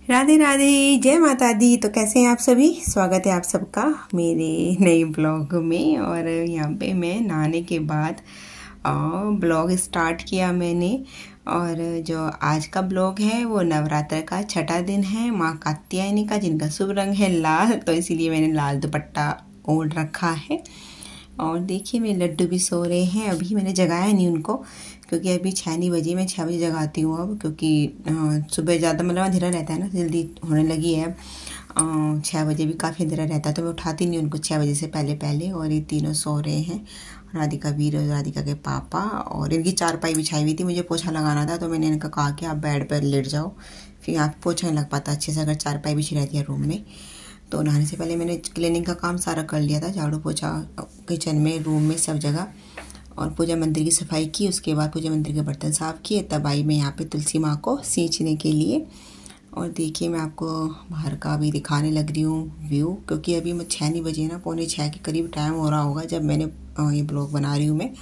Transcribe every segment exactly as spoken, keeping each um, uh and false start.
राधे राधे, जय माता दी। तो कैसे हैं आप सभी? स्वागत है आप सबका मेरे नए ब्लॉग में। और यहाँ पे मैं नहाने के बाद ब्लॉग स्टार्ट किया मैंने। और जो आज का ब्लॉग है वो नवरात्र का छठा दिन है, माँ कात्यायनी का, जिनका शुभ रंग है लाल। तो इसीलिए मैंने लाल दुपट्टा ओढ़ रखा है। और देखिए मेरे लड्डू भी सो रहे हैं। अभी मैंने जगाया नहीं उनको, क्योंकि अभी छः नहीं बजे, मैं छः बजे जगाती हूँ अब, क्योंकि सुबह ज़्यादा मतलब अंधेरा रहता है ना, जल्दी होने लगी है अब। छः बजे भी काफ़ी अंधेरा रहता है, तो मैं उठाती नहीं उनको छः बजे से पहले पहले। और ये तीनों सो रहे हैं, राधिका वीर और राधिका के पापा। और इनकी चारपाई बिछाई हुई थी, मुझे पोछा लगाना था, तो मैंने इनका कहा कि आप बेड पर लेट जाओ, फिर आप पोछा नहीं लग पाता अच्छे से अगर चारपाई बिछी रहती है रूम में। तो नहाने से पहले मैंने क्लीनिंग का काम सारा कर लिया था, झाड़ू पोछा किचन में, रूम में, सब जगह। और पूजा मंदिर की सफाई की। उसके बाद पूजा मंदिर के बर्तन साफ़ किए, तब आई मैं यहाँ पे तुलसी माँ को सींचने के लिए। और देखिए मैं आपको बाहर का भी दिखाने लग रही हूँ व्यू, क्योंकि अभी मैं छः नहीं बजे ना, पौने छः के करीब टाइम हो रहा होगा जब मैंने ये ब्लॉग बना रही हूँ मैं।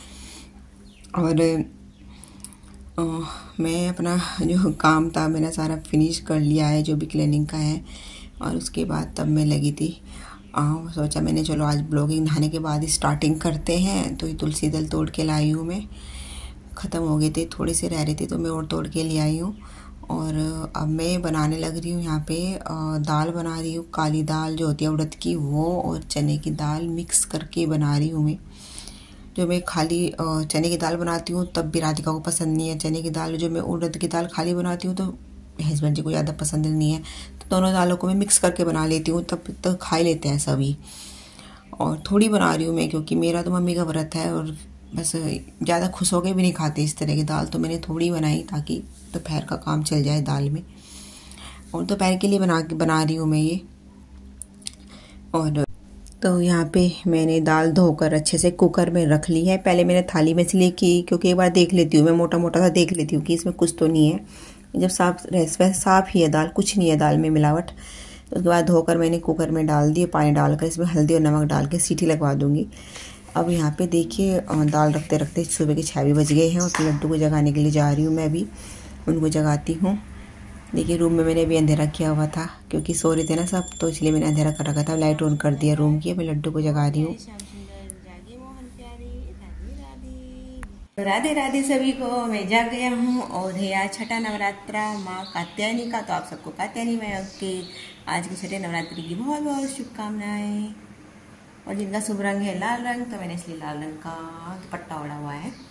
और आ, मैं अपना जो काम था मैंने सारा फिनिश कर लिया है, जो भी क्लीनिंग का है। और उसके बाद तब मैं लगी थी, आ, सोचा मैंने चलो आज ब्लॉगिंग नहाने के बाद ही स्टार्टिंग करते हैं। तो ये तुलसी दल तोड़ के लाई हूँ मैं, ख़त्म हो गए थे, थोड़े से रह रहे थे, तो मैं और तोड़ के ले आई हूँ। और अब मैं बनाने लग रही हूँ यहाँ पे आ, दाल बना रही हूँ, काली दाल जो होती है उड़द की, वो और चने की दाल मिक्स करके बना रही हूँ मैं। जो मैं खाली चने की दाल बनाती हूँ तब भी राधिका को पसंद नहीं है चने की दाल। जो मैं उड़द की दाल खाली बनाती हूँ तो हस्बैंड जी को ज़्यादा पसंद नहीं है, तो दोनों दालों को मैं मिक्स करके बना लेती हूँ, तब तक खा ही लेते हैं सभी। और थोड़ी बना रही हूँ मैं, क्योंकि मेरा तो मम्मी का व्रत है और बस ज़्यादा खुश होकर भी नहीं खाते इस तरह की दाल, तो मैंने थोड़ी बनाई ताकि दोपहर का काम चल जाए दाल में। और दोपहर के लिए बना बना रही हूँ मैं ये। और तो यहाँ पे मैंने दाल धोकर अच्छे से कुकर में रख ली है। पहले मैंने थाली में इसलिए की क्योंकि एक बार देख लेती हूँ मैं, मोटा मोटा सा देख लेती हूँ कि इसमें कुछ तो नहीं है। जब साफ वैसे साफ़ ही है दाल, कुछ नहीं है दाल में मिलावट। तो उसके बाद धोकर मैंने कुकर में डाल दिए, पानी डालकर इसमें हल्दी और नमक डाल के सीटी लगवा दूँगी। अब यहाँ पे देखिए दाल रखते रखते सुबह के छः भी बज गए हैं। और फिर लड्डू को जगाने के लिए जा रही हूँ मैं, अभी उनको जगाती हूँ। देखिए रूम में मैंने अभी अंधेरा किया हुआ था, क्योंकि सो रहे थे ना सब, तो इसलिए मैंने अंधेरा कर रखा था। लाइट ऑन कर दिया रूम की। मैं लड्डू को जगा रही हूँ। राधे राधे सभी को, मैं जाग गया हूँ और है आज छठा नवरात्रा माँ कात्यायनी का। तो आप सबको कात्यायनी माँ के आज के छठे नवरात्रि की बहुत बहुत शुभकामनाएं। और जिनका शुभ रंग है लाल रंग, तो मैंने इसलिए लाल रंग का दुपट्टा ओढ़ा हुआ है।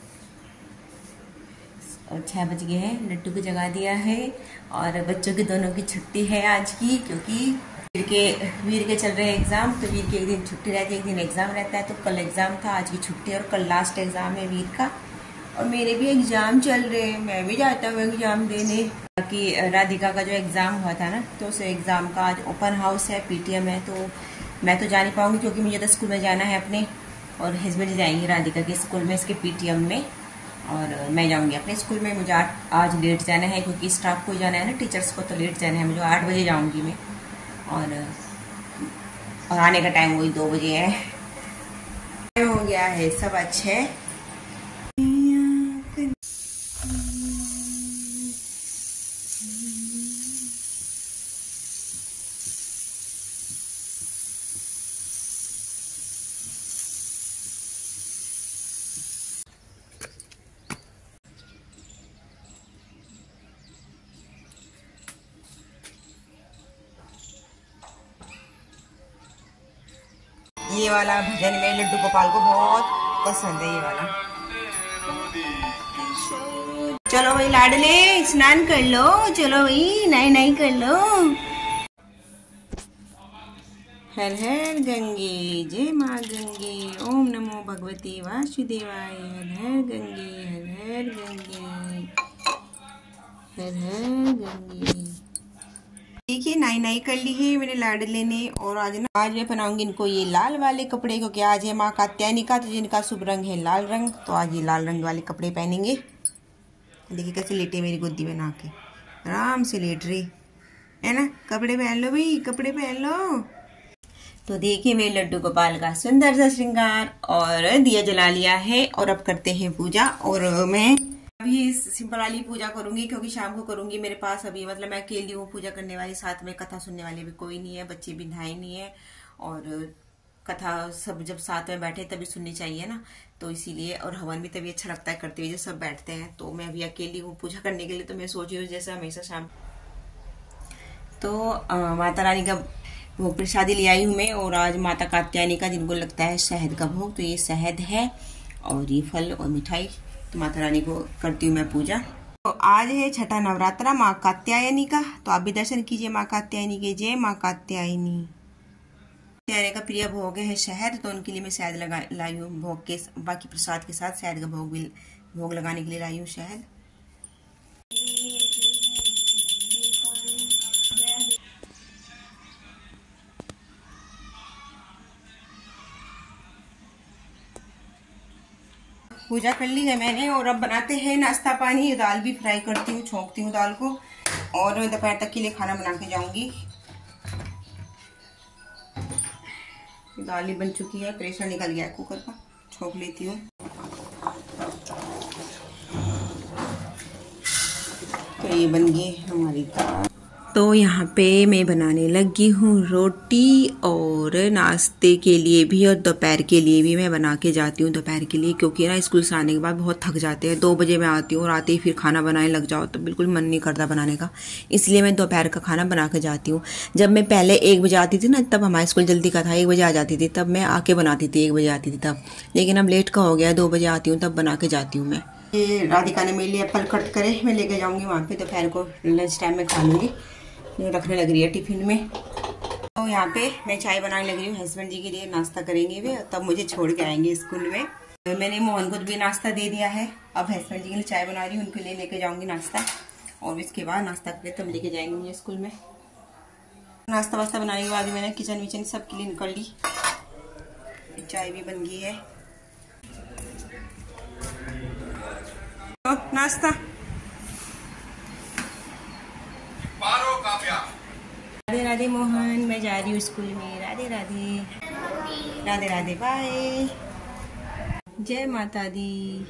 और छः बज गए हैं, लड्डू को जगा दिया है। और बच्चों की दोनों की छुट्टी है आज की, क्योंकि वीर के वीर के चल रहे हैं एग्ज़ाम, तो वीर के एक दिन छुट्टी रहती है, एक दिन एग्ज़ाम रहता है। तो कल एग्ज़ाम था, आज की छुट्टी, और कल लास्ट एग्ज़ाम है वीर का। और मेरे भी एग्ज़ाम चल रहे हैं, मैं भी जाता हूँ एग्ज़ाम देने। बाकी राधिका का जो एग्ज़ाम हुआ था ना, तो उस एग्ज़ाम का आज ओपन हाउस है, पीटीएम है, तो मैं तो जा नहीं पाऊँगी क्योंकि मुझे तो स्कूल में जाना है अपने। और हस्बैंड जाएंगे राधिका के स्कूल में, इसके पीटीएम में, और मैं जाऊंगी अपने स्कूल में। मुझे आठ आज लेट जाना है, क्योंकि स्टाफ को जाना है ना, टीचर्स को, तो लेट जाना है मुझे। आठ बजे जाऊंगी मैं, और और आने का टाइम वही दो बजे है। हो गया है सब अच्छे। ये वाला भजन में लड्डू गोपाल को बहुत पसंद है, ये वाला। चलो भाई लाडले, स्नान कर लो, चलो भाई नई नई कर लो। हर हर गंगे, जय माँ गंगे, ओम नमो भगवती वासुदेवाय। हर हर गंगे, हर हर गंगे, हर हर गंगे। देखिए नाई नाई कर ली है मेरे लाडले ने। और आज ना आज मैं बनाऊंगी इनको ये लाल वाले कपड़े, क्योंकि आज है माँ कात्यायनी का, तो जिनका शुभ रंग है लाल रंग, तो आज ये लाल रंग वाले कपड़े पहनेंगे। देखिए कैसे लेटे मेरी गोदी में ना के, आराम से लेट रही है ना। कपड़े पहन लो भाई, कपड़े पहन लो। तो देखिए मेरे लड्डू गोपाल का सुंदर सा श्रृंगार, और दिया जला लिया है। और अब करते हैं पूजा। और मैं अभी सिंपल वाली पूजा करूंगी क्योंकि शाम को करूंगी। मेरे पास अभी मतलब मैं अकेली हूँ पूजा करने वाली, साथ में कथा सुनने वाले भी कोई नहीं है, बच्चे भी नहाए नहीं है और कथा सब जब साथ में बैठे तभी सुननी चाहिए ना, तो इसीलिए। और हवन भी तभी अच्छा लगता है करते हुए जब सब बैठते हैं। तो मैं अभी अकेली हूँ पूजा करने के लिए, तो मैं सोच रही हूँ जैसे हमेशा शाम तो आ, माता रानी का वो प्रसादी ले आई हूँ मैं। और आज माता कात्यायनी का जिनको लगता है शहद का भोग, तो ये शहद है और ये फल और मिठाई। तो माता रानी को करती हूँ मैं पूजा। तो आज है छठा नवरात्रा माँ कात्यायनी का, तो आप भी दर्शन कीजिए माँ कात्यायनी के। जय माँ कात्यायनी। कात्यायनी का प्रिय भोग है शहद, तो उनके लिए मैं शहद लगा लाई हूँ भोग के, बाकी प्रसाद के साथ शहद का भोग भी भोग लगाने के लिए लाई हूँ शहद। पूजा कर ली है मैंने और अब बनाते हैं नाश्ता पानी। दाल भी फ्राई करती हूँ, छोंकती हूँ दाल को, और दोपहर तक के लिए खाना बना के जाऊंगी। दाल ही बन चुकी है, प्रेशर निकल गया कुकर का, छोंक लेती हूँ। तो ये बन गई हमारी दाल। तो यहाँ पे मैं बनाने लगी हूँ रोटी, और नाश्ते के लिए भी और दोपहर के लिए भी मैं बना के जाती हूँ दोपहर के लिए, क्योंकि ना स्कूल से आने के बाद बहुत थक जाते हैं। दो बजे मैं आती हूँ और आते ही फिर खाना बनाने लग जाओ तो बिल्कुल मन नहीं करता बनाने का, इसलिए मैं दोपहर का खाना बना के जाती हूँ। जब मैं पहले एक बजे आती थी ना, तब हमारा स्कूल जल्दी का था, एक बजे आ जाती थी, तब मैं आके बनाती थी, एक बजे आती थी तब। लेकिन अब लेट का हो गया, दो बजे आती हूँ तब बना के जाती हूँ मैं। ये राधिका ने मेरे लिए एप्पल कट करे, मैं लेके जाऊँगी वहाँ पे, दोपहर को लंच टाइम में खा लूँगी। रखने लग रही है टिफिन में। तो यहाँ पे मैं चाय बनाने लग रही हूँ हस्बैंड जी के लिए, नाश्ता करेंगे वे, तब मुझे छोड़ के आएंगे स्कूल में। तो मैंने मोहन को भी नाश्ता दे दिया है, अब हस्बैंड जी के लिए चाय बना रही हूँ, उनके लिए लेके जाऊंगी नाश्ता, और इसके बाद नाश्ता करके तब लेके जाएंगे मुझे स्कूल में। नाश्ता वास्ता बनाने के बाद मैंने किचन विचन सब क्लीन कर ली, चाय भी बन गई है। तो नाश्ता राधे राधे मोहन, मैं जा रही हूँ स्कूल में। राधे राधे राधे राधे, बाय, जय माता दी।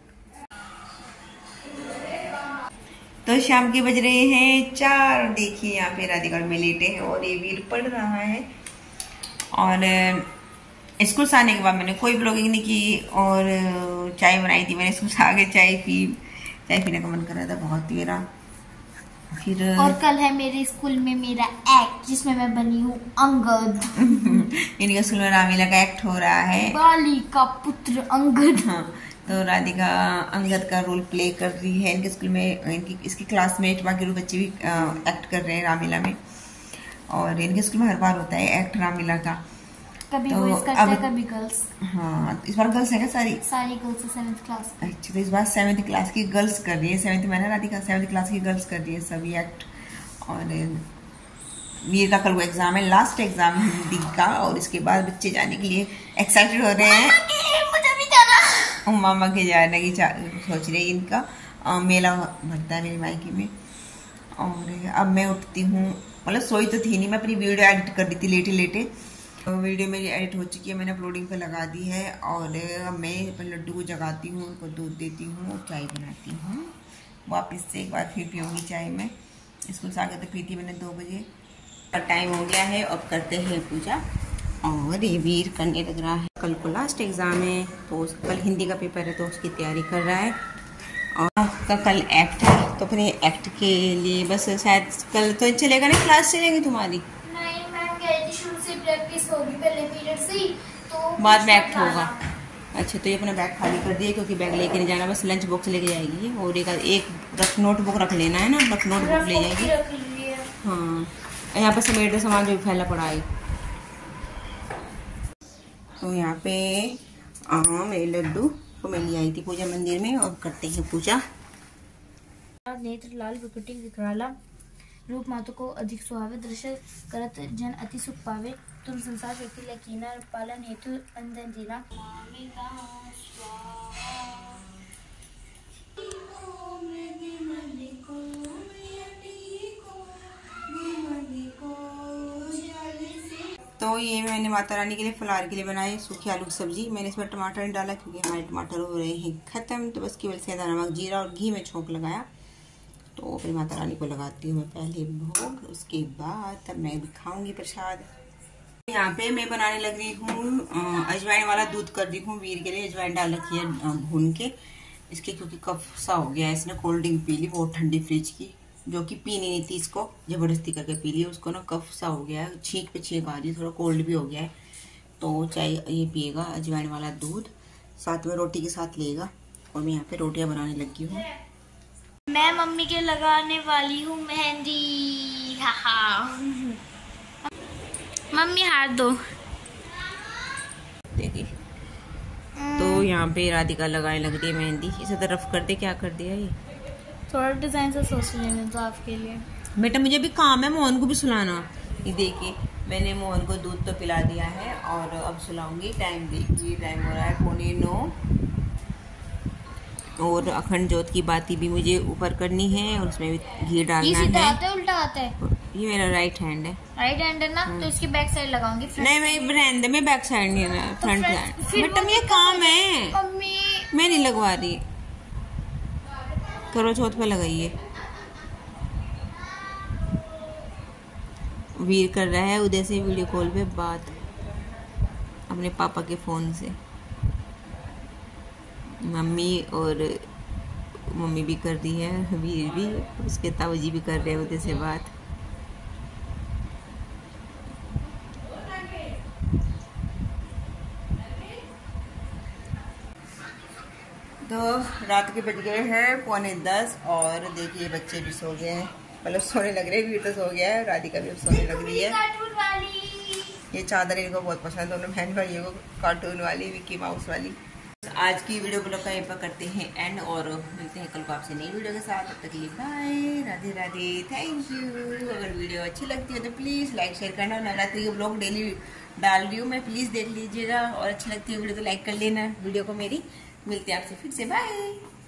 तो शाम के बज रहे हैं चार, देखिए यहाँ पे राधिका में लेटे हैं और ये वीर पढ़ रहा है। और स्कूल से आने के बाद मैंने कोई ब्लॉगिंग नहीं की, और चाय बनाई थी मैंने, स्कूल से आगे चाय पी, चाय पीने का मन कर रहा था बहुत मेरा। फिर और कल है मेरे स्कूल में मेरा एक्ट, जिसमें मैं बनी हूँ अंगद। इनके स्कूल में रामीला का एक्ट हो रहा है, बाली का पुत्र अंगद। हाँ, तो राधिका अंगद का रोल प्ले कर रही है इनके स्कूल में। इनकी इसकी क्लासमेट बाकी बच्चे भी एक्ट कर रहे हैं रामीला में, और इनके स्कूल में हर बार होता है एक्ट रामीला का। कभी तो बॉयज करते हैं, कभी गर्ल्स। हाँ, इस बार गर्ल्स है क्या सारी? सारी गर्ल्स सेवेंथ क्लास। अच्छा, तो इस बार सेवेंथ क्लास की गर्ल्स कर रही है, सेवेंथ में ना राधिका, सेवेंथ क्लास की गर्ल्स कर रही है सभी एक्ट। और वीर का कल वो एग्जाम है, लास्ट एग्जाम है हिंदी का, और इसके बाद बच्चे जाने के लिए एक्साइटेड हो रहे हैं। मुझे भी जाना। मामा के जाने की सोच रही है इनका। आ, मेला भरता है मेरी मायके में। और अब मैं उठती हूँ, मतलब सोई तो थी नहीं, मैं अपनी वीडियो एडिट कर दी थी लेटे लेटे। तो वीडियो मेरी एडिट हो चुकी है, मैंने अपलोडिंग पे लगा दी है। और अब मैं अपने लड्डू को जगाती हूँ, उनको दूध देती हूँ और चाय बनाती हूँ। वापस से एक बार फिर पीऊँगी चाय में, स्कूल से आगे तो पी थी मैंने दो बजे। और टाइम हो गया है, अब करते हैं पूजा। और ये वीर करने लग रहा है, कल को लास्ट एग्ज़ाम है, तो कल हिंदी का पेपर है तो उसकी तैयारी कर रहा है। और का कल एक्ट है, तो अपने एक्ट के लिए बस शायद कल तो चलेगा नहीं, क्लास चलेगी तुम्हारी? नहीं मैम, गई थी शुरू से प्रैक्टिस होगी पहले पीरियड से ही, तो बाद में एक्ट होगा। अच्छा, तो ये अपना बैग खाली कर दिया, क्योंकि बैग लेके नहीं जाना, बस लंच बॉक्स लेके जाएगी। और एक एक रफ नोटबुक रख लेना है ना, रफ नोटबुक ले जाएगी। हाँ, यहाँ पे समेट सामान जो फैला पड़ा है। तो यहाँ पे हाँ मेरे लड्डू को मैं ले आई थी पूजा मंदिर में, और करते हैं पूजा। नेत्र लाल विकटी विकराला रूप मातु को अधिक सुहावे, दृश्य करत जन अति सुख पावे, तुम संसार शक्ति लकीना, पालन हेतु अंधन दीना। तो ये मैंने माता रानी के लिए फलार के लिए बनाए सूखी आलू की सब्जी। मैंने इसमें टमाटर नहीं डाला क्योंकि हमारे टमाटर हो रहे हैं ख़त्म, तो बस केवल सेंधा नमक, जीरा और घी में छोंक लगाया। तो फिर माता रानी को लगाती हूँ मैं पहले भोग, उसके बाद तब मैं भी खाऊंगी प्रसाद। यहाँ पे मैं बनाने लग रही हूँ अजवाइन वाला दूध कर दी हूँ वीर के लिए। अजवाइन डाल रखी है भून के इसके, क्योंकि कफ सा हो गया है। इसने कोल्ड ड्रिंक पी ली बहुत ठंडी फ्रिज की, जो कि पीनी नहीं थी, इसको जबरदस्ती करके पी ली। उसको ना कफ सा हो गया है, छींक पे छींक आ रही, थोड़ा कोल्ड भी हो गया है। तो चाहे ये पिएगा अजवाइन वाला दूध, साथ में रोटी के साथ लेगा। और मैं यहाँ पे रोटियां बनाने लगी हूँ। मैं मम्मी के लगाने वाली हूँ मेहंदी। हाँ मम्मी हाथ दो। देखिए तो यहाँ पे राधिका लगाने लग रही है मेहंदी। इसे तरफ कर दे, क्या कर दिया ये, थोड़ा डिजाइन से सोच लेने तो आपके लिए। बेटा मुझे भी काम है मोहन को भी सुलाना। ये देखिए मैंने मोहन को दूध तो पिला दिया है और अब सुलाऊंगी। टाइम देखिए, टाइम हो रहा है पौने नौ। और अखंड ज्योत की बाती भी मुझे ऊपर करनी है और उसमें भी घी डालना ये सीधा है। आता है उल्टा आता है? ये मेरा राइट हैंड है। राइट हैंड है ना, तो इसकी बैक साइड लगाऊंगी। नहीं मैं रहने दे, मैं बैक साइड नहीं है, फ्रंट साइड। बेटा ये काम है, मम्मी मैं नहीं लगवा रही। करो चौथ पे लगाइए। वीर कर रहा है उधर से वीडियो कॉल पे बात अपने पापा के फोन से। मम्मी और मम्मी भी कर दी है, वीर भी, उसके ताऊजी भी कर रहे हैं उधर से बात। तो रात के बज गए हैं पौने दस और देखिए बच्चे भी सो गए हैं, मतलब सोने लग रहे हैं। वीर तो सो गया है, राधिका भी सोने लग रही है। ये चादर इनको बहुत पसंद है, दोनों बहन भाइयों को, कार्टून वाली, विक्की माउस वाली। आज की वीडियो ब्लॉग का यहीं पर करते हैं एंड और मिलते हैं कल को आपसे नई वीडियो के साथ। तब तक के लिए bye, Radhe Radhe, thank you. अगर वीडियो अच्छी लगती है तो प्लीज़ लाइक शेयर करना। नवरात्रि के ब्लॉग डेली डाल रही हूँ मैं, प्लीज़ देख लीजिएगा। और अच्छी लगती है वीडियो तो लाइक कर लेना वीडियो को मेरी। मिलते हैं आपसे फिर से, बाय।